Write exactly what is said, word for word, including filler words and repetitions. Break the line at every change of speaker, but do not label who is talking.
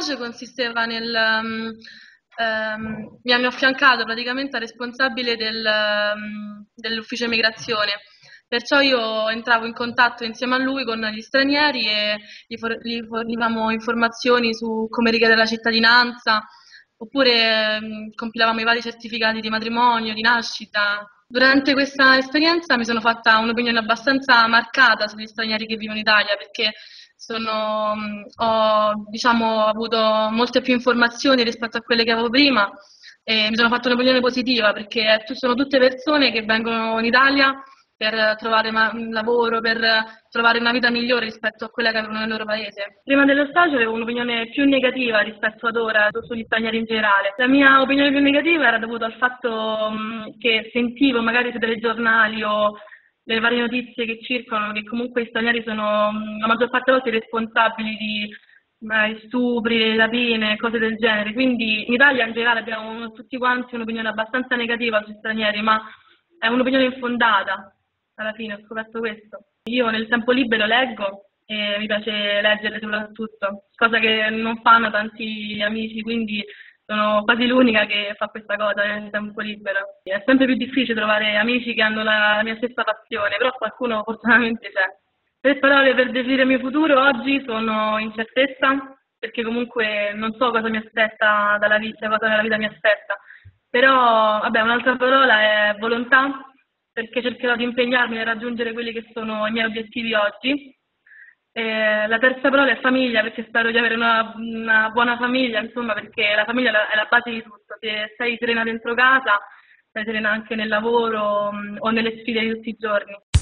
stage consisteva nel... um, ehm, mi hanno affiancato praticamente al responsabile del, um, dell'ufficio immigrazione, perciò io entravo in contatto insieme a lui con gli stranieri e gli, for- gli fornivamo informazioni su come richiedere la cittadinanza, oppure ehm, compilavamo i vari certificati di matrimonio, di nascita. Durante questa esperienza mi sono fatta un'opinione abbastanza marcata sugli stranieri che vivono in Italia, perché sono, mh, ho diciamo, avuto molte più informazioni rispetto a quelle che avevo prima e mi sono fatta un'opinione positiva, perché sono tutte persone che vengono in Italia per trovare ma- un lavoro, per trovare una vita migliore rispetto a quella che avevano nel loro paese. Prima dello stage avevo un'opinione più negativa rispetto ad ora sugli stranieri in generale. La mia opinione più negativa era dovuta al fatto mh, che sentivo magari su telegiornali o le varie notizie che circolano che comunque gli stranieri sono mh, la maggior parte delle volte responsabili di magari stupri, rapine, cose del genere. Quindi in Italia in generale abbiamo tutti quanti un'opinione abbastanza negativa sugli stranieri, ma è un'opinione infondata. Alla fine ho scoperto questo. Io nel tempo libero leggo e mi piace leggere soprattutto, cosa che non fanno tanti amici, quindi sono quasi l'unica che fa questa cosa nel tempo libero. È sempre più difficile trovare amici che hanno la mia stessa passione, però qualcuno fortunatamente c'è. Tre parole per definire il mio futuro oggi sono incertezza, perché comunque non so cosa mi aspetta dalla vita, cosa nella vita mi aspetta. Però, vabbè, un'altra parola è volontà, perché cercherò di impegnarmi a raggiungere quelli che sono i miei obiettivi oggi. Eh, la terza parola è famiglia, perché spero di avere una, una buona famiglia, insomma, perché la famiglia è la, è la base di tutto. Se sei serena dentro casa, sei serena anche nel lavoro mh, o nelle sfide di tutti i giorni.